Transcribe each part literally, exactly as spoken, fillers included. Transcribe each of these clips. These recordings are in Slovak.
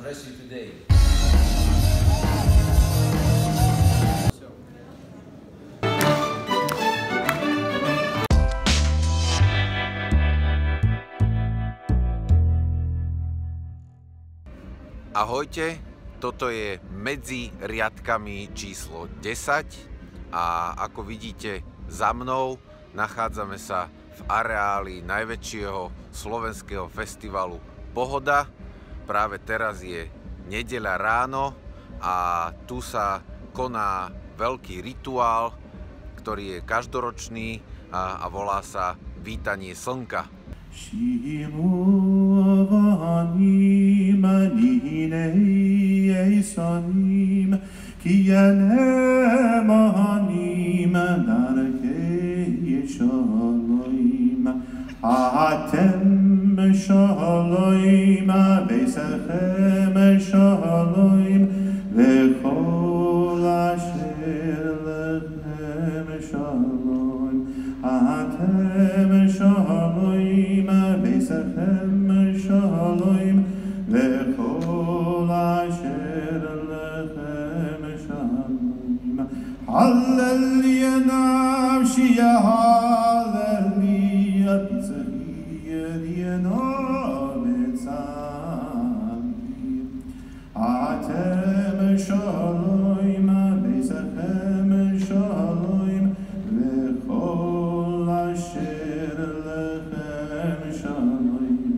address you today. Ahojte, toto je Medzi riadkami číslo desať a ako vidíte za mnou nachádzame sa v areáli najväčšieho slovenského festivalu Pohoda. Práve teraz je nedeľa ráno a tu sa koná veľký rituál, ktorý je každoročný a, a volá sa Vítanie slnka. שיموانی مدینه ایسانیم کیانه مهانیم درکه شالویم حاتم شالویم بیسخم شالویم لخول شیر لخم شالویم حاتم شالویم بیسخم شالویم لخول شیر لخم شالویم حللیا نفشیا حللیا بیسخیر نابتسانی حاتم شالویم بیسخم شالویم لخول شیر لخم شالویم.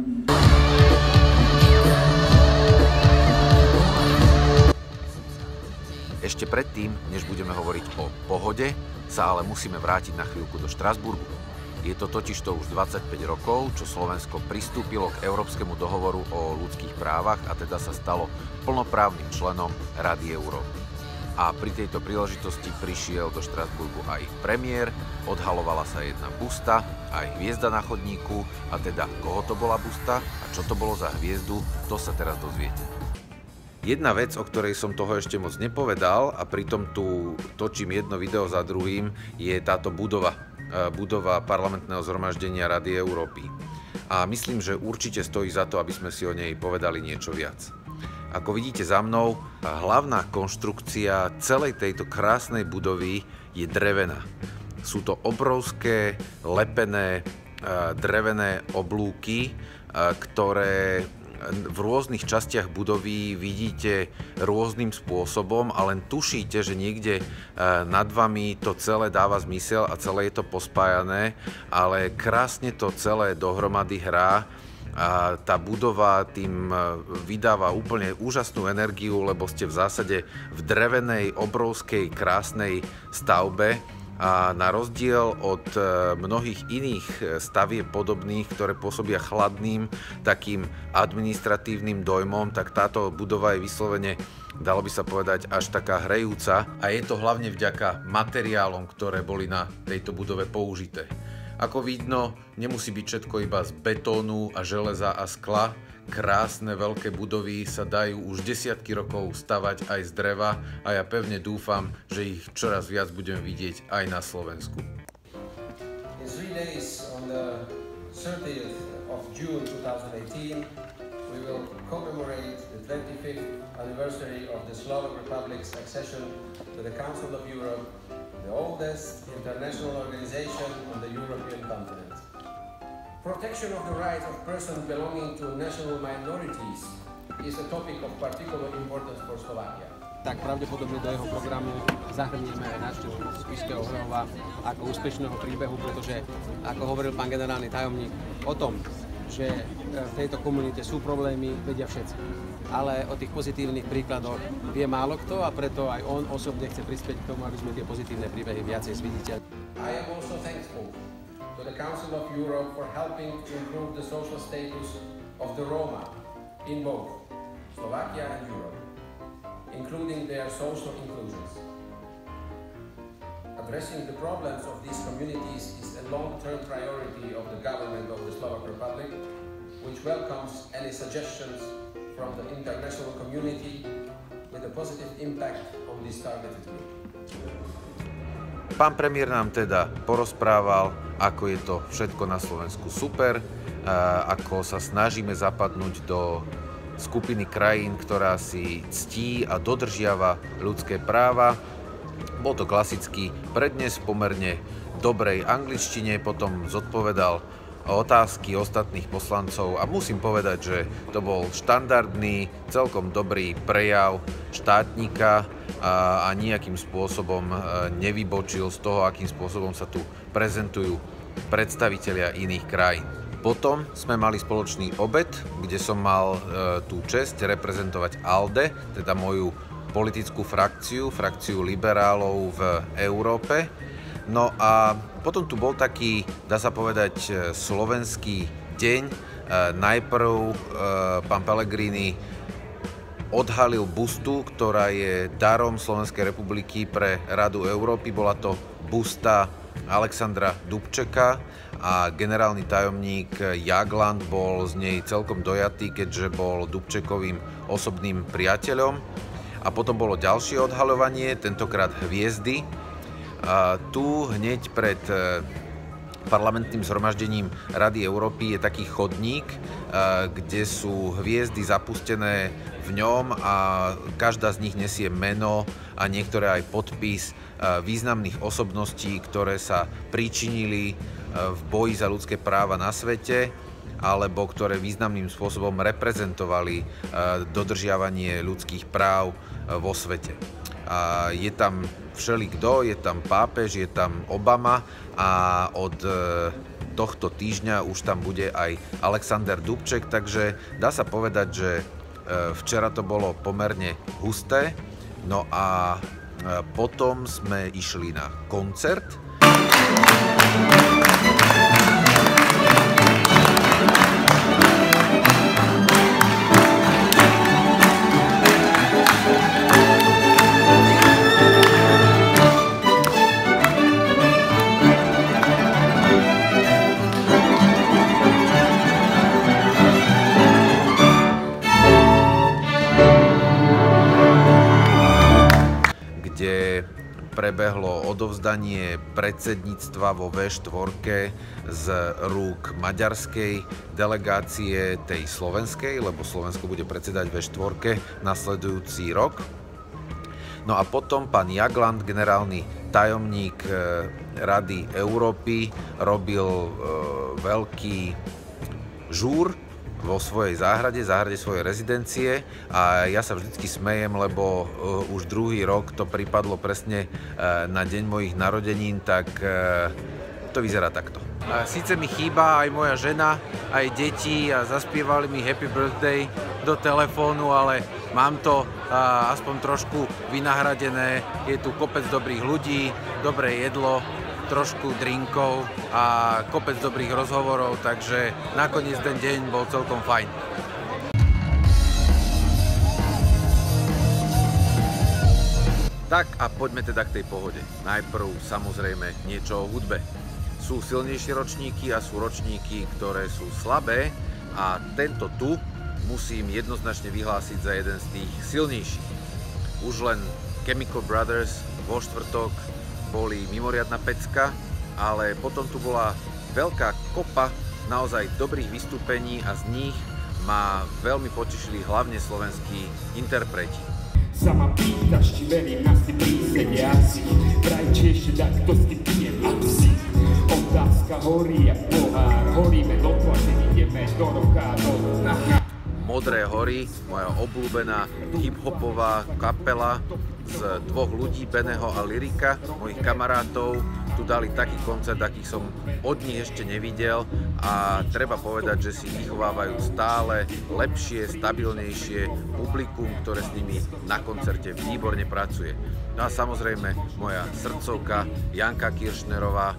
Ešte predtým, než budeme hovoriť o pohode, sa ale musíme vrátiť na chvíľku do Štrasburgu. Je to totižto už dvadsaťpäť rokov, čo Slovensko pristúpilo k Európskemu dohovoru o ľudských právach a teda sa stalo plnoprávnym členom Rady Európy. A pri tejto príležitosti prišiel do Štrasburgu aj premiér, odhalovala sa jedna busta, aj hviezda na chodníku, a teda koho to bola busta a čo to bolo za hviezdu, to sa teraz dozviete. Jedna vec, o ktorej som toho ešte moc nepovedal a pritom tu točím jedno video za druhým, je táto budova, budova parlamentného zhromaždenia Rady Európy. A myslím, že určite stojí za to, aby sme si o nej povedali niečo viac. Ako vidíte za mnou, hlavná konštrukcia celej tejto krásnej budovy je drevená. Sú to obrovské lepené drevené oblúky, ktoré v rôznych častiach budovy vidíte rôznym spôsobom a len tušíte, že niekde nad vami to celé dáva zmysel a celé je to pospájané, ale krásne to celé dohromady hrá a tá budova tým vydáva úplne úžasnú energiu, lebo ste v zásade v drevenej, obrovskej, krásnej stavbe. A na rozdiel od mnohých iných stavieb podobných, ktoré pôsobia chladným, takým administratívnym dojmom, tak táto budova je vyslovene, dalo by sa povedať, až taká hrejúca. A je to hlavne vďaka materiálom, ktoré boli na tejto budove použité. Ako vidno, nemusí byť všetko iba z betónu a železa a skla. Krásne veľké budovy sa dajú už desiatky rokov stavať aj z dreva a ja pevne dúfam, že ich čoraz viac budeme vidieť aj na Slovensku. In three days, on the thirtieth of June two thousand eighteen, we will commemorate the twenty-fifth anniversary of the Slovak Republic's accession to the Council of Europe, the oldest international organization on the European continent. Protection of the rights of persons belonging to national minorities is a topic of particular importance for Slovakia. Tak pravdepodobne do jeho programu zahrnieme aj návštevu Spišského hrova ako úspešného príbehu, pretože, ako hovoril pán generálny tajomník, o tom, že v tejto komunite sú problémy, vedia všetci. Ale o tých pozitívnych príkladoch vie málo kto a preto aj on osobne chce prispieť k tomu, aby sme tie pozitívne príbehy viacej zviditeľnili. I am also thankful to the Council of Europe for helping to improve the social status of the Roma in both Slovakia and Europe, including their social inclusions. Addressing the problems of these communities is a long-term priority of the government of the Slovak Republic, which welcomes any suggestions from the international community with a positive impact on this targeted group. Pán premiér nám teda porozprával, ako je to všetko na Slovensku super, ako sa snažíme zapadnúť do skupiny krajín, ktorá si ctí a dodržiava ľudské práva. Bol to klasický prednes v pomerne dobrej angličtine, potom zodpovedal otázky ostatných poslancov a musím povedať, že to bol štandardný, celkom dobrý prejav štátnika a, a nejakým spôsobom nevybočil z toho, akým spôsobom sa tu prezentujú predstavitelia iných krajín. Potom sme mali spoločný obed, kde som mal e, tú česť reprezentovať ALDE, teda moju politickú frakciu, frakciu liberálov v Európe. No a potom tu bol taký, dá sa povedať, slovenský deň. E, najprv e, pán Pellegrini odhalil bustu, ktorá je darom Slovenskej republiky pre Radu Európy. Bola to busta Alexandra Dubčeka a generálny tajomník Jagland bol z nej celkom dojatý, keďže bol Dubčekovým osobným priateľom. A potom bolo ďalšie odhaľovanie, tentokrát hviezdy. A tu hneď pred parlamentným zhromaždením Rady Európy je taký chodník, kde sú hviezdy zapustené v ňom a každá z nich nesie meno a niektoré aj podpis významných osobností, ktoré sa pričinili v boji za ľudské práva na svete alebo ktoré významným spôsobom reprezentovali dodržiavanie ľudských práv vo svete. A je tam všelikto, je tam pápež, je tam Obama a od tohto týždňa už tam bude aj Alexander Dubček, takže dá sa povedať, že včera to bolo pomerne husté, no a potom sme išli na koncert. Prebehlo odovzdanie predsedníctva vo vé štyri z rúk maďarskej delegácie tej slovenskej, lebo Slovensko bude predsedať vé štyri nasledujúci rok. No a potom pán Jagland, generálny tajomník Rady Európy, robil veľký žúr vo svojej záhrade, záhrade svojej rezidencie a ja sa vždycky smejem, lebo uh, už druhý rok to pripadlo presne uh, na deň mojich narodenín, tak uh, to vyzerá takto. Uh, Síce mi chýba aj moja žena, aj deti a zaspievali mi Happy Birthday do telefónu, ale mám to uh, aspoň trošku vynahradené. Je tu kopec dobrých ľudí, dobré jedlo, trošku drinkov a kopec dobrých rozhovorov, takže nakoniec ten deň bol celkom fajn. Tak a poďme teda k tej pohode. Najprv samozrejme niečo o hudbe. Sú silnejšie ročníky a sú ročníky, ktoré sú slabé a tento tu musím jednoznačne vyhlásiť za jeden z tých silnejších. Už len Chemical Brothers vo štvrtok boli mimoriadna pecka, ale potom tu bola veľká kopa naozaj dobrých vystúpení a z nich ma veľmi potešili hlavne slovenskí interpreti. Sa ma pýtaš, či verím na si prísediaci, prajči ešte dať, kto s tým pijem a psi. Otázka horí jak pohár, horíme do tlače, ideme do roka, do dna. Modré hory, moja obľúbená hip-hopová kapela z dvoch ľudí, Beného a Lyrika, mojich kamarátov, tu dali taký koncert, aký som od nich ešte nevidel a treba povedať, že si vychovávajú stále lepšie, stabilnejšie publikum, ktoré s nimi na koncerte výborne pracuje. No a samozrejme moja srdcovka Janka Kiršnerová.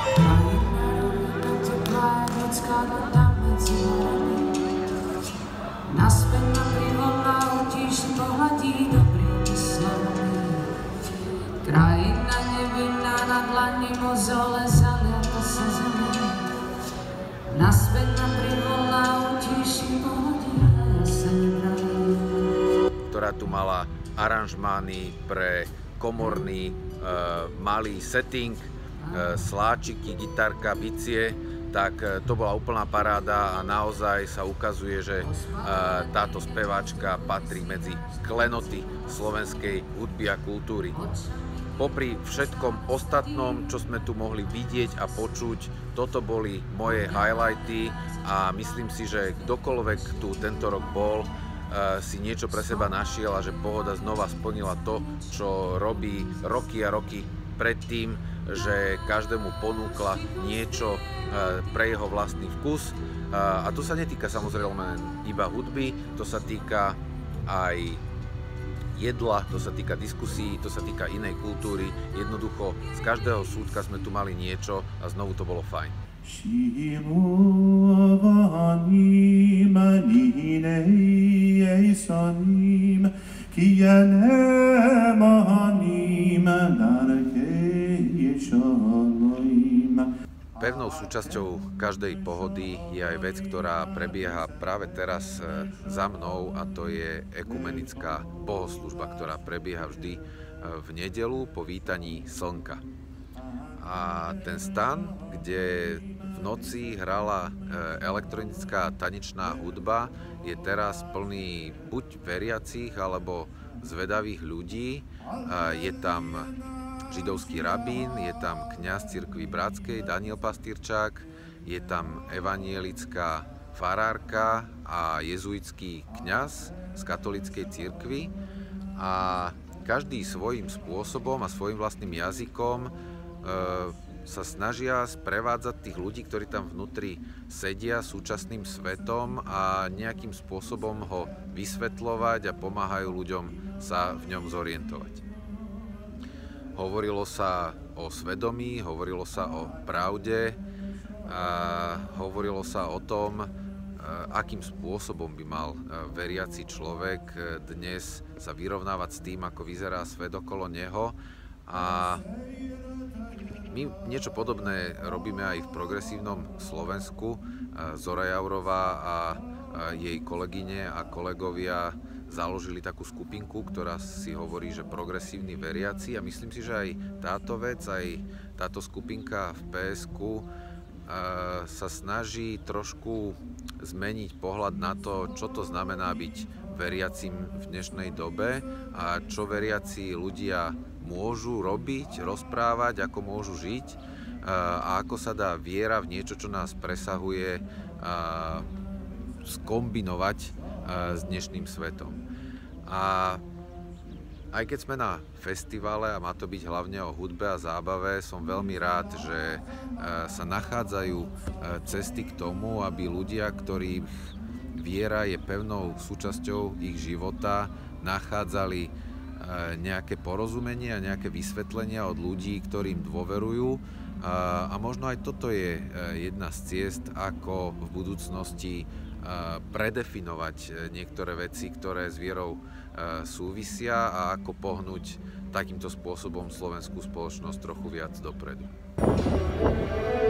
Naspäť ma privolá, utíš, pohľadí dobrý slovný. Krajina nevinná na dlani mozole zaliata sa zemí. Naspäť ma privolá, utíš, pohľadí a ja sa nepravím. Ktorá tu mala aranžmány pre komorný e, malý setting, e, sláčiky, gitarka, bicie. tak to bola úplná paráda a naozaj sa ukazuje, že táto speváčka patrí medzi klenoty slovenskej hudby a kultúry. Popri všetkom ostatnom, čo sme tu mohli vidieť a počuť, toto boli moje highlighty a myslím si, že kdokoľvek tu tento rok bol, si niečo pre seba našiel a že Pohoda znova splnila to, čo robí roky a roky predtým, že každému ponúkla niečo pre jeho vlastný vkus. A to sa netýka samozrejme iba hudby, to sa týka aj jedla, to sa týka diskusí, to sa týka inej kultúry. Jednoducho z každého súdka sme tu mali niečo a znovu to bolo fajn. Pevnou súčasťou každej pohody je aj vec, ktorá prebieha práve teraz za mnou, a to je ekumenická bohoslužba, ktorá prebieha vždy v nedeľu po vítaní slnka. A ten stan, kde v noci hrala elektronická tanečná hudba, je teraz plný buď veriacich alebo zvedavých ľudí. Je tam židovský rabín, je tam kňaz cirkvi bratskej Daniel Pastýrčák, je tam evanjelická farárka a jezuitský kňaz z katolíckej cirkvi a každý svojím spôsobom a svojím vlastným jazykom e, sa snažia sprevádzať tých ľudí, ktorí tam vnútri sedia súčasným svetom a nejakým spôsobom ho vysvetľovať a pomáhajú ľuďom sa v ňom zorientovať. Hovorilo sa o svedomí, hovorilo sa o pravde, a hovorilo sa o tom, akým spôsobom by mal veriaci človek dnes sa vyrovnávať s tým, ako vyzerá svet okolo neho. A my niečo podobné robíme aj v progresívnom Slovensku. Zora Jaurová a jej kolegyne a kolegovia založili takú skupinku, ktorá si hovorí, že progresívni veriaci, a myslím si, že aj táto vec, aj táto skupinka v pé es ku sa snaží trošku zmeniť pohľad na to, čo to znamená byť veriacim v dnešnej dobe a čo veriaci ľudia môžu robiť, rozprávať, ako môžu žiť a ako sa dá viera v niečo, čo nás presahuje, skombinovať s dnešným svetom. A aj keď sme na festivale a má to byť hlavne o hudbe a zábave, som veľmi rád, že sa nachádzajú cesty k tomu, aby ľudia, ktorých viera je pevnou súčasťou ich života, nachádzali nejaké porozumenie a nejaké vysvetlenia od ľudí, ktorým dôverujú. A možno aj toto je jedna z ciest, ako v budúcnosti predefinovať niektoré veci, ktoré s vierou súvisia a ako pohnúť takýmto spôsobom slovenskú spoločnosť trochu viac dopredu.